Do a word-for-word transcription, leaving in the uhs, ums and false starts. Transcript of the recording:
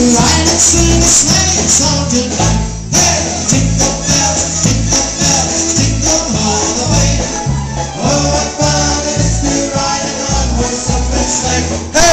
ride and sing a sleighing song tonight. Hey, jingle bells, jingle bells, jingle all the way. Oh, what fun it is to ride in a one-horse open sleigh. Hey.